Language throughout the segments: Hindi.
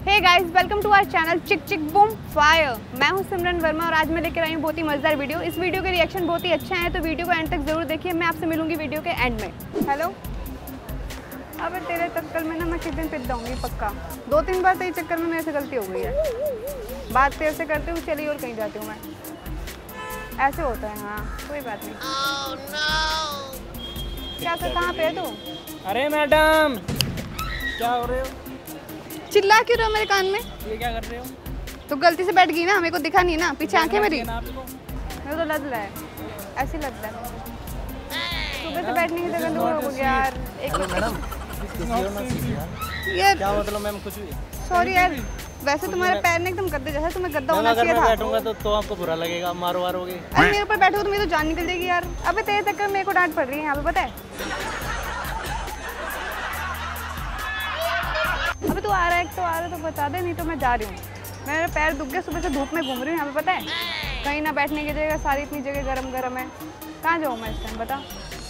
Hey guys, welcome to our channel Chick Chick boom fire. मैं हूं सिमरन वर्मा और आज मैं लेकर आई हूं बहुत ही मजेदार वीडियो। इस वीडियो के रिएक्शन बहुत ही अच्छे हैं तो वीडियो को एंड तक जरूर देखिए। मैं आपसे मिलूंगी वीडियो के एंड में। हेलो, अबे तेरे चक्कर में ना मैं किस दिन पिट जाऊंगी पक्का। 2-3 बार तेरे चक्कर में मेरे से गलती हो गई है। बात तेरे से करती हूँ, चलिए और कहीं जाती हूँ मैं। ऐसे होता है। हाँ कोई बात नहीं। oh, no. क्या सर, कहाँ पे है तू? अरे मैडम क्या हो रहे हो? चिल्ला क्यों रहे हो मेरे कान में? ये क्या कर रहे हो? तो गलती से बैठ गई ना, मेरे को दिखा नहीं ना पीछे आंखें मेरी। मेरे तो लग रहा है, ऐसे लगता है सुबह से बैठने की जगह हो गया यार। एक मैडम यार क्या मतलब मैम कुछ भी? सॉरी यार, वैसे तुम्हारे पैर ने एकदम गद्दे जैसा, तुम्हें गद्दा होना चाहिए था। बैठूंगा तो आपको बुरा लगेगा, मारो मारोगे। अरे मेरे ऊपर बैठो तो मेरी तो जान निकल जाएगी यार। अबे तेरे चक्कर में मेरे को डांट पड़ रही है यहाँ पे, पता है? अबे तू आ रहा है तो बता दे, नहीं तो मैं जा रही हूँ। मेरे पैर दुख गए, सुबह से धूप में घूम रही हूँ यहाँ पे, पता है? कहीं ना बैठने की जगह, सारी इतनी जगह गरम गरम है। कहाँ जाऊँ मैं इस टाइम, बता।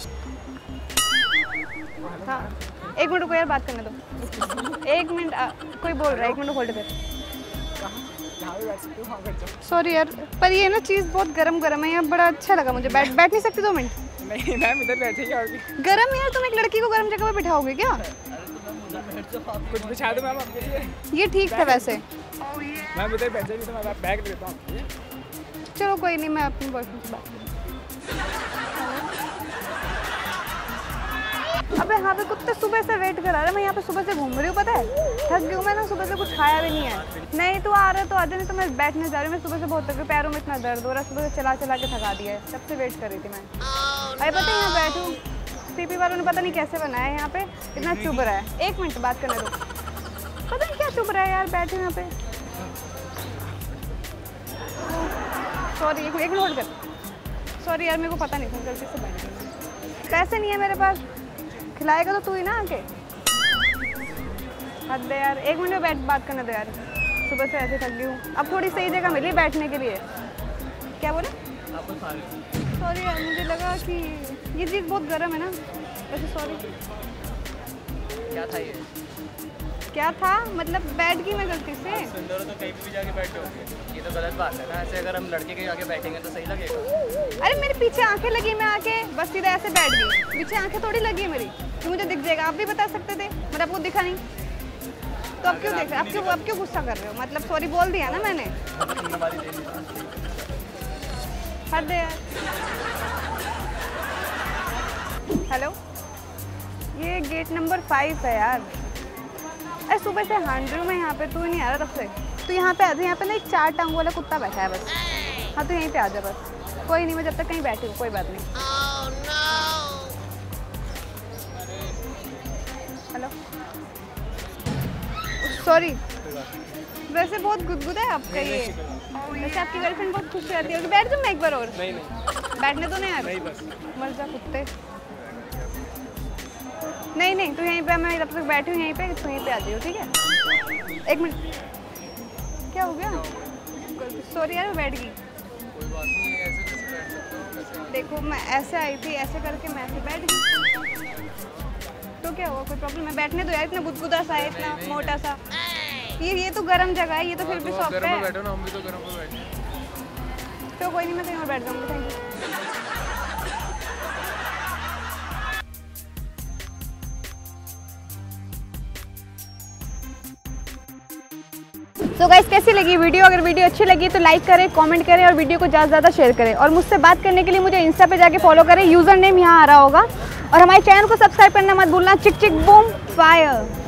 हाँ 1 मिनट रुको यार, बात करने दो। 1 मिनट, कोई बोल रहा है, 1 मिनट होल्ड कर। सॉरी यार, पर ये ना चीज़ बहुत गरम गरम है, यहाँ बड़ा अच्छा लगा मुझे। बैठ नहीं सकती 2 मिनट? नहीं मैम इधर बैठेंगे। गरम यार, तुम एक लड़की को गरम जगह पे बिठाओगे क्या? कुछ बिछा दो मैम आपके लिए। ये ठीक था वैसे। मैम इधर बैठ जाइए तो मैं बैग देता हूँ। चलो कोई नहीं, मैं अपनी बॉयफ्रेंड से बात करूँ। अबे यहाँ पे कुत्ते सुबह से वेट करा रहे। मैं यहाँ पे सुबह से घूम रही हूँ, पता है? थक गई हूँ मैं ना, सुबह से कुछ खाया भी नहीं है। नहीं तू आ रहा है तो आधे, नहीं तो मैं बैठने जा रही हूँ। मैं सुबह से बहुत थक गई, पैरों में इतना दर्द हो रहा है, सुबह से चला के थका दिया है। सबसे वेट कर रही थी मैं। अरे पता है यहाँ बैठूँ, सीपी वालों ने पता नहीं कैसे बनाया है, यहाँ पे इतना चुभ रहा है। 1 मिनट बात करने दो। पता नहीं क्या चुभ रहा है यार, बैठे यहाँ पे। सॉरी 1 मिनट होल्ड कर। सॉरी यार, मेरे को पता नहीं था, गलती से बैठ गई। पैसे नहीं है मेरे पास, खिलाएगा तो तू ही ना आके। हद दे यार, 1 मिनट में बात करने दो यार। सुबह से ऐसे थक गई हूँ, अब थोड़ी सही जगह मिली बैठने के लिए। क्या बोले? सॉरी यार, मुझे लगा कि ये चीज़ बहुत गर्म है ना, वैसे सॉरी। क्या था ये? क्या था मतलब? बैठ गई मैं गलती से। सुंदर तो कहीं भी जाके बैठोगे, ये तो गलत बात है ना। ऐसे अगर हम लड़के के आगे बैठेंगे तो सही लगेगा। अरे मेरे पीछे आंखें लगी, मैं आके बस सीधा ऐसे बैठ गई। पीछे आंखें थोड़ी लगी है मेरी, तो मुझे दिख जाएगा। आप भी बता सकते थे, मतलब आपको दिखा नहीं तो अब क्यों देख रहे? आप क्यों गुस्सा कर रहे हो? मतलब सॉरी बोल दिया ना मैंने। हद है यार। हेलो, ये गेट नंबर 5 है यार। अरे सुबह से हांड रही हूँ मैं यहाँ पे, तू ही नहीं आ रहा तब से। तू यहाँ पे आ जा, यहाँ पे ना एक 4 टांगों वाला कुत्ता बैठा है बस। हाँ तो यहीं पे आ जा बस। कोई नहीं, मैं जब तक कहीं बैठी हूँ, कोई बात नहीं। Hello, sorry. वैसे बहुत गुदगुदा है आपका ये। वैसे आपकी गर्लफ्रेंड बहुत खुश रहती है। बैठ जाऊँ मैं एक बार और? नहीं बैठने तो नहीं यार, नहीं बस मर जा कुत्ते। नहीं तू यहीं पे, मैं जब तक बैठी हूँ यहीं पे, तू यहीं पे आ जाइयो, ठीक है? 1 मिनट। क्या हो गया? सॉरी यार, मैं बैठ गई। कोई बात नहीं, ऐसे कैसे बैठ सकते हो? देखो मैं ऐसे आई थी, ऐसे करके मैं ऐसे बैठ गई, तो क्या हुआ? कोई प्रॉब्लम है? बैठने दो यार, इतना गुदगुदा सा है, इतना मोटा सा। ये तो गर्म जगह है, ये तो फिर भी सॉफ्ट है। बैठो ना, हम भी तो गर्म पे बैठे। तो कोई नहीं, मैं कहीं और बैठ जाऊंगी। Thank you. तो गाइस, कैसी लगी वीडियो? अगर वीडियो अच्छी लगी तो लाइक करें, कमेंट करें और वीडियो को ज़्यादा से ज़्यादा शेयर करें। और मुझसे बात करने के लिए मुझे इंस्टा पे जाके फॉलो करें, यूज़र नेम यहाँ आ रहा होगा। और हमारे चैनल को सब्सक्राइब करना मत भूलना। चिक चिक बूम फायर।